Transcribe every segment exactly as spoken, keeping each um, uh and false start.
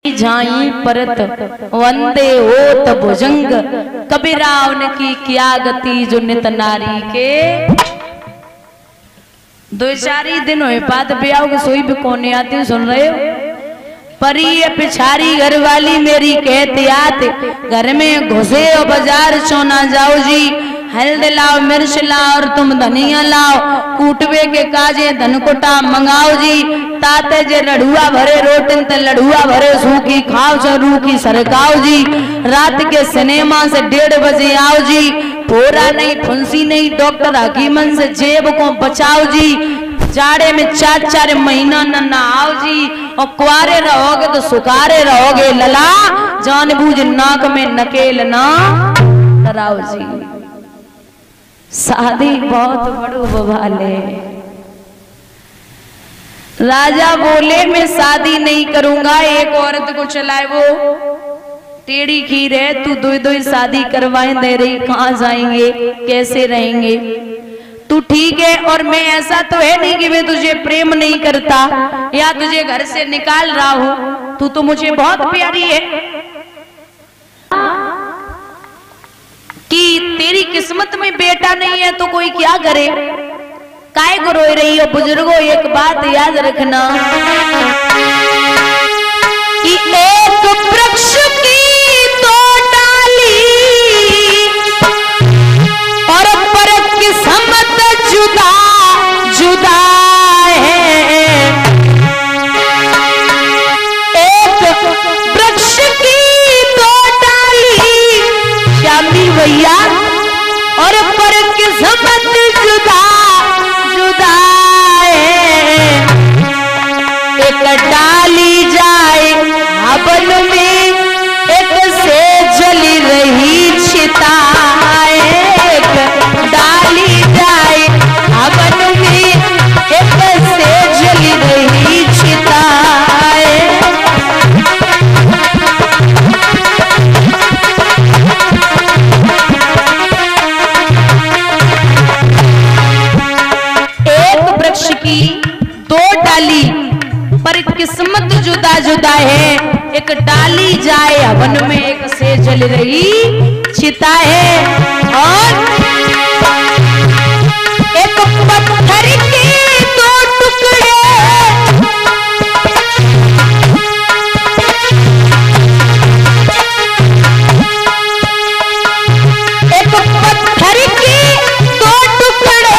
झाई परत वंदे ओत भुजंग कबीरावन की क्या गति जो नित नारी के। दो चार ही दिन हुए पात ब्याह के सोई भी कोने आती सुन रहे हो। परी ये पिछारी घर वाली मेरी कहते आते घर में घुसे और बाजार चोना जाओ जी। हल्दी लाओ मिर्च लाओ और तुम धनिया लाओ कूटवे के काजे धनकुटा मंगाओ जी। ताते जे लड़ुआ भरे रोटिन ते लड़ुआ भरे सूखी खाओ जो रूखी सरकाओ जी। रात के सिनेमा से डेढ़ बजे आओ जी। फोरा नहीं फुंसी नहीं डॉक्टर हकीमन से जेब को बचाओ जी। जाड़े में चार चार महीना न नहाओ जी। और कुआरे रहोगे तो सुखारे रहोगे लला जानबूझ नाक में नकेल ना कराओ जी। शादी बहुत बड़ो बवाले। राजा बोले मैं शादी नहीं करूंगा। एक औरत को चलाए वो टेढ़ी खीर है तू दो दो शादी करवाए दे रही कहाँ जाएंगे कैसे रहेंगे। तू ठीक है और मैं ऐसा तो है नहीं कि मैं तुझे प्रेम नहीं करता या तुझे घर से निकाल रहा हूं। तू तो मुझे बहुत प्यारी है कि तेरी किस्मत में बेटा नहीं है तो कोई क्या करे। काय को रोई रही हो बुजुर्गों एक बात याद रखना कि एक वृक्ष की दो डाली और पर किस्मत जुदा जुदा है। एक वृक्ष की दो डाली श्यामी भैया और पर किस्मत जुदा जुदा है। एक डाली जाए हवन में एक से जली रही चिता। एक डाली जाए हवन में एक से जली रही चिता। की दो डाली पर किस्मत जुदा जुदा है। एक डाली जाए हवन में एक से जल रही चिता है। और एक पत्थर के दो टुकड़े एक पत्थर के दो टुकड़े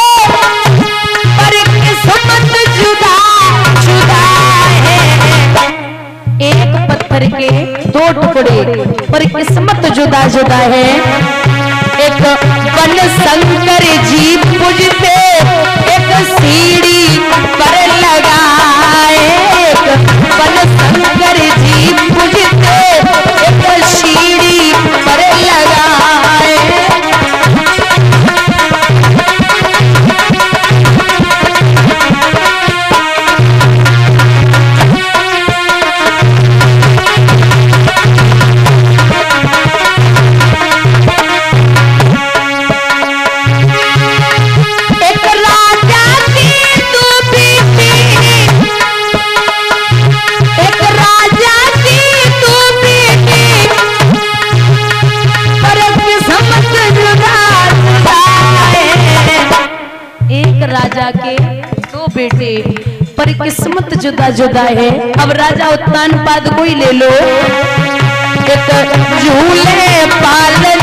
किस्मत जुदा जुदा है। एक पत्थर के दो टुकड़े पर किस्मत जुदा जुदा है। एक वन शंकर जी पूजते एक सीढ़ी पर लगाए। एक वन शंकर जी पूजते एक सीढ़ी पर लगाए। राजा के दो बेटे पर किस्मत जुदा जुदा है। अब राजा उत्तान पाद कोई ले लो। एक झूले पाल